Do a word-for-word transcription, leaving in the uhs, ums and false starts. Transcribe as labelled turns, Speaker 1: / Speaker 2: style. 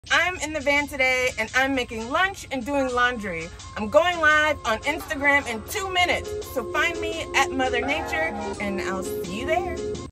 Speaker 1: I'm in the van today and I'm making lunch and doing laundry. I'm going live on Instagram in two minutes, so find me at Mother Nature and I'll see you there.